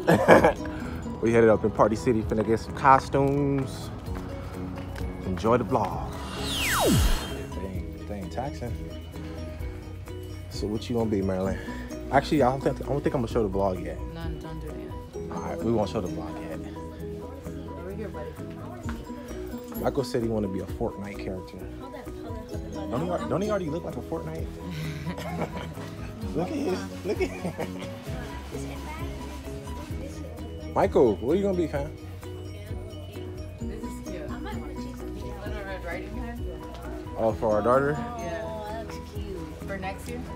We headed up in Party City, finna get some costumes. Enjoy the vlog. They ain't taxing. So what you gonna be, Marilyn? Actually, I don't think I'm gonna show the vlog yet. No, don't do that. All right, we won't show the vlog yet. Over here, buddy. Michael said he want to be a Fortnite character. Don't he already look like a Fortnite? Look at his. Michael, what are you gonna be, fam? This is cute. Little Red Riding Hood. Oh, for our daughter? Yeah. That's cute. For next year?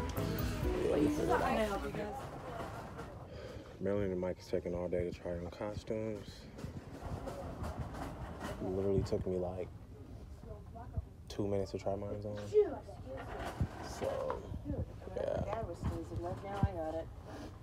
Marilyn and Mike is taking all day to try on costumes. It literally took me like 2 minutes to try mine on. So, yeah. That was sneezing. Right now I got it.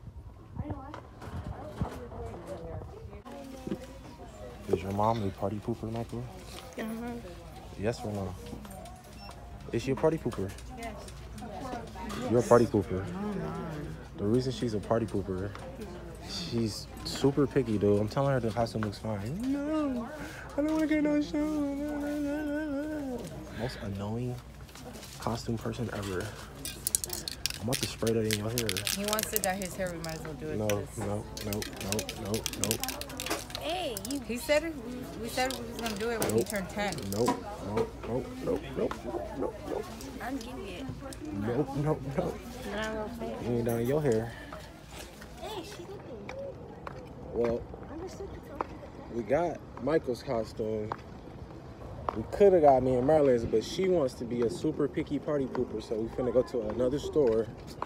Is your mom a party pooper, Michael? Yes or no? Is she a party pooper? Yes. You're a party pooper. The reason she's a party pooper, she's super picky, dude. I'm telling her the costume looks fine. No, I don't want to get no show. Most annoying costume person ever. I'm about to spray that in your hair. He wants to dye his hair. We might as well do it. No. Hey, you. He said it. We said we was gonna do it when he turned 10. Nope. I'm getting it. Nope. Then I will pay. You ain't done your hair. Hey, she looking. Well, Understood the company. we got Michael's costume. We could have got me and Marilyn's, but she wants to be a super picky party pooper, so we finna go to another store.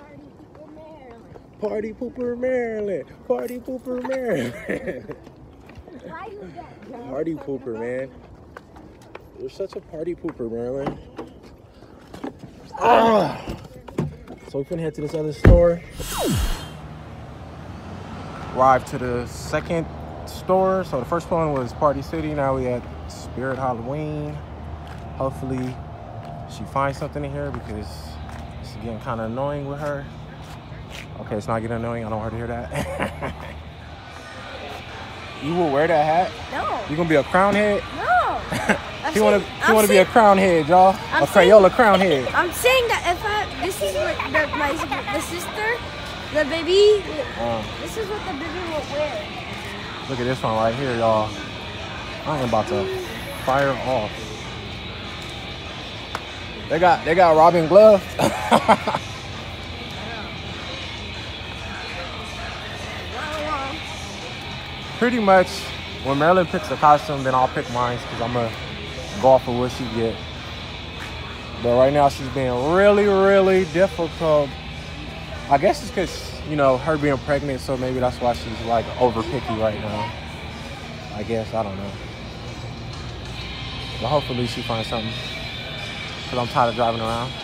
Party Pooper Maryland. Party Pooper Maryland. Why you got Party Pooper, man. You're such a party pooper, Marilyn. Ah! So we finna head to this other store. Arrived to the second store. So the first one was Party City. Now we at Spirit Halloween. Hopefully she finds something in here because it's getting kind of annoying with her. Okay, it's not getting annoying. I don't want her to hear that. You will wear that hat? No. You gonna be a crown head? No. She wanna be a crown head, y'all. A Crayola crown head. I'm saying that if this is what the sister, the baby, this is what the baby will wear. Look at this one right here, y'all. I am about to fire off. They got Robin gloves. Pretty much, when Marilyn picks a costume, then I'll pick mine because I'm gonna go off of what she get. But right now she's being really, really difficult. I guess it's because, you know, her being pregnant, so maybe that's why she's like over picky right now. I guess, I don't know. But hopefully she finds something because I'm tired of driving around.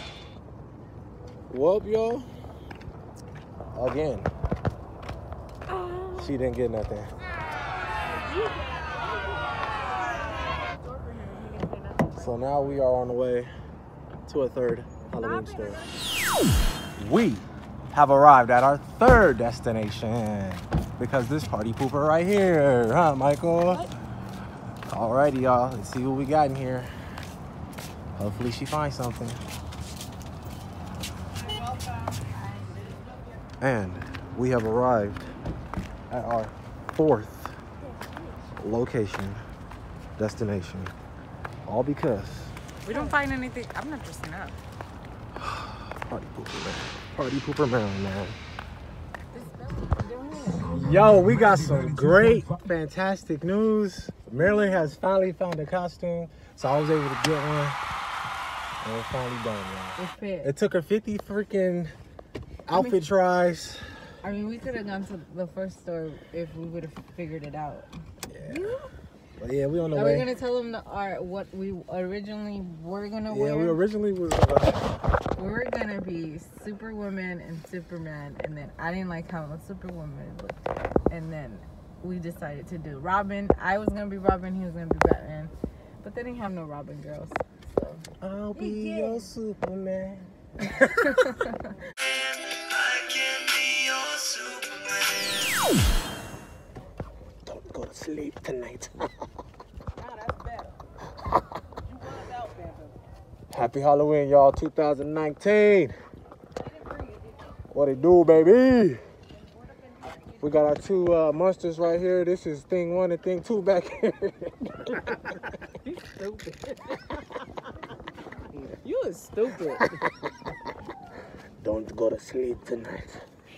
Well, y'all, again, she didn't get nothing. So now we are on the way to a third Halloween store. We have arrived at our third destination because this party pooper right here, huh, Michael? Alrighty, y'all. Let's see what we got in here. Hopefully she finds something. And we have arrived at our fourth location, destination. All because We don't find anything. I'm not dressing up. Party Pooper, man. Party Pooper Maryland, man. Yo, we got some great, fantastic news. Marilyn has finally found a costume, so I was able to get one. And we're finally done, y'all. It took her 50 freaking outfit tries. I mean, we could have gone to the first store if we would have figured it out. Yeah. But yeah, we on the Are way. we gonna tell them what we originally were gonna wear? Yeah, we originally was. We were gonna be Superwoman and Superman, and then I didn't like how Superwoman looked, and then we decided to do Robin. I was gonna be Robin, he was gonna be Batman, but they didn't have no Robin girls. So I'll be your Superman. I can be your Superman. sleep tonight. Now that's better. You was out, Bamboo. Happy Halloween, y'all, 2019. What it do, baby? We got our two monsters right here. This is thing 1 and thing 2 back here. You stupid. You is stupid. Don't go to sleep tonight.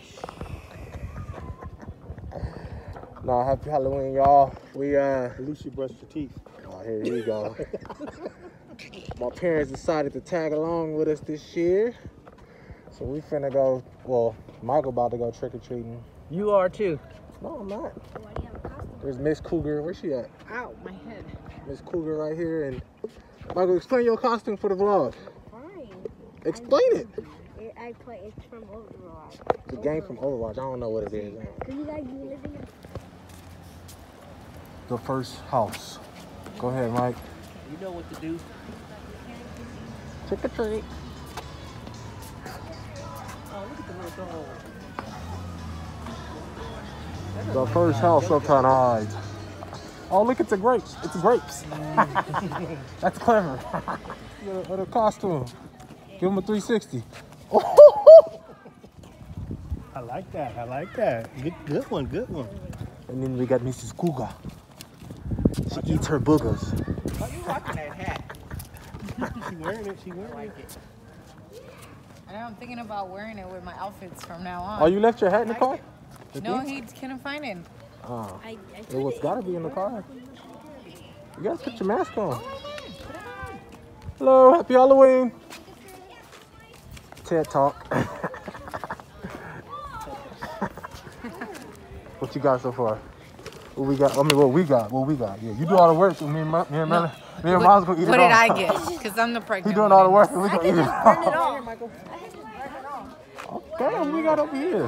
No, happy Halloween, y'all. We At least you brushed your teeth. Oh, here you go. My parents decided to tag along with us this year. So we finna go, well, Michael about to go trick-or-treating. You are too. No, I'm not. Why do you have a costume? There's Miss Cougar. Where's she at? Ow, my head. Miss Cougar right here. And Michael, explain your costume for the vlog. Fine. Explain it. It's from Overwatch. It's a game from Overwatch. I don't know what it is. Could you guys do anything? The first house. Go ahead, Mike. You know what to do. Trick or treat. Oh, look at the little dog. The first house up on hides. Oh, look, it's a grapes. It's grapes. That's clever. What a costume. Give him a 360. I like that. I like that. Good one. Good one. And then we got Mrs. Cougar. She eats her boogers. Oh, you rocking that hat. She wearing it. She wearing it. And I'm thinking about wearing it with my outfits from now on. Oh, you left your hat in the car? No, he couldn't find it. Oh, I it's gotta be in the car. You gotta put your mask on. Hello, happy Halloween. TED Talk. What you got so far? What we got? I mean, what we got? Yeah, you do all the work. Me and Miles gonna eat it all. What did I get? Because I'm the pregnant He doing all the one. work and we gonna eat it all. Michael. Okay, what we got over here?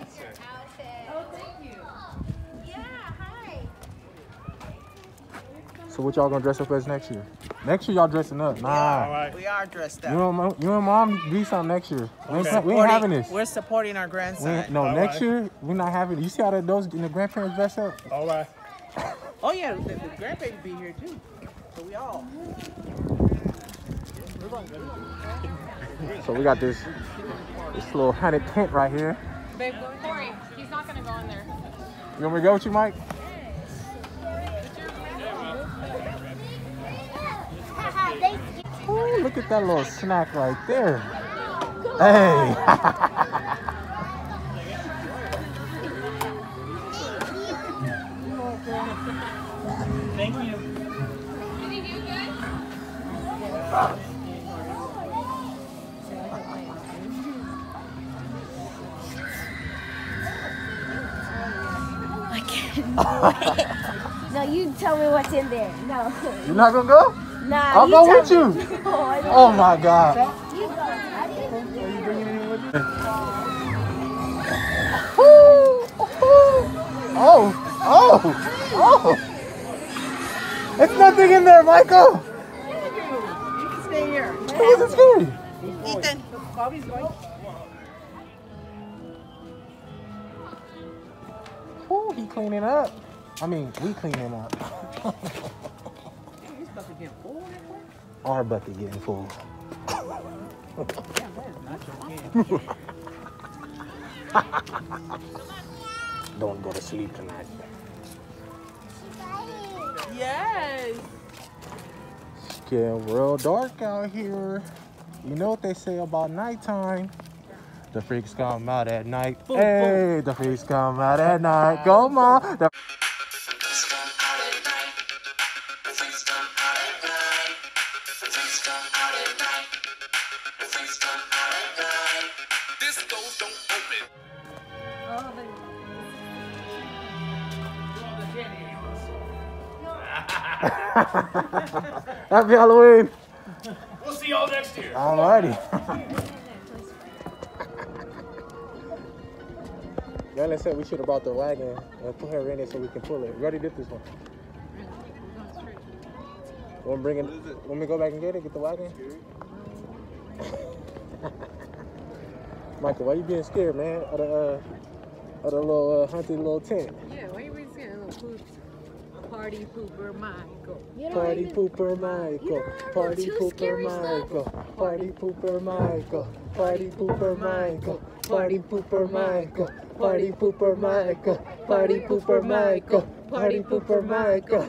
So what y'all gonna dress up as next year? Next year y'all dressing up. Nah. All right. We are dressed up. You and mom do something next year. We ain't Supporting- having this. We're supporting our grandson. No, next right. year we're not having it. You see how those the grandparents dress up? All right. Oh yeah, the grandbaby be here too. So we all. So we got this little haunted tent right here. Babe, go Corey. He's not gonna go in there. You want me to go with you, Mike? Oh, look at that little snack right there. Hey. Thank you. Did he do good? I can't. No, you tell me what's in there. No. You're not gonna go? Nah, I'll go tell with you. me. No, I don't. Oh my God. You go. I didn't. Oh. It's nothing in there, Michael. You can stay here. It wasn't scary. Ethan. Bobby's going. Ooh, he cleaning up. I mean, we cleaning up. He's about to get full. Our bucket getting full. Don't go to sleep tonight. Yes. It's getting real dark out here. You know what they say about nighttime? The freaks come out at night. Hey, the freaks come out at night. Go, Mom. The Happy Halloween. We'll see y'all next year. Alrighty. Yella said we should have brought the wagon and put her in it so we can pull it. We already did this one. Want me to go back and get it? Get the wagon? Michael, why you being scared, man? Of the little haunted little tent. Yeah, why you being scared? Little poops. Party pooper Michael. Party pooper Michael. Party pooper Michael. Party pooper Michael. Party pooper Michael. Party pooper Michael. Party pooper Michael. Party pooper Michael. Party pooper Michael.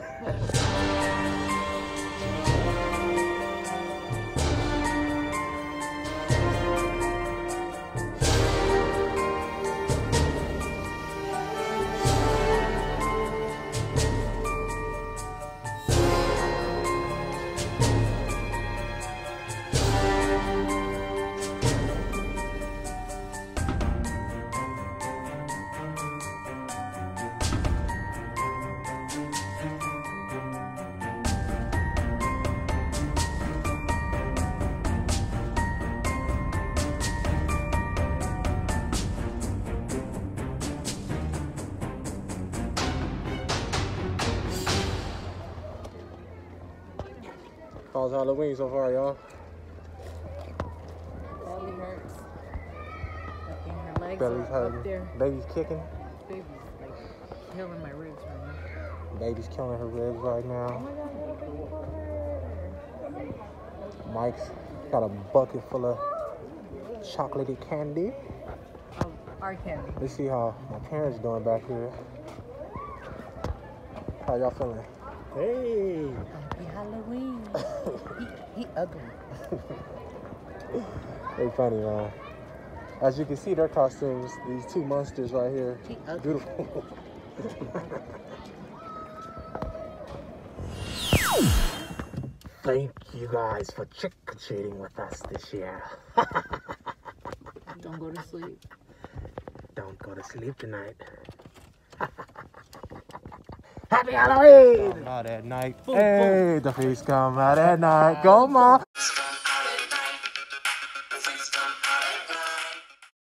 How's Halloween so far, y'all? Belly hurts. Fucking her legs Belly's are up hurting. there. Baby's kicking. Baby's like killing my ribs right now. Baby's killing her ribs right Oh now. my god, little baby cover. Mike's got a bucket full of chocolatey candy. Oh, our candy. Let's see how my parents doing back here. How y'all feeling? Hey. Happy Halloween. he ugly. They funny, man. As you can see, their costumes, these two monsters right here. He ugly. Beautiful. Thank you guys for trick-or-treating with us this year. Don't go to sleep. Don't go to sleep tonight. Happy Halloween! Come out at night. Hey, the feast come out at night. Go, Mom.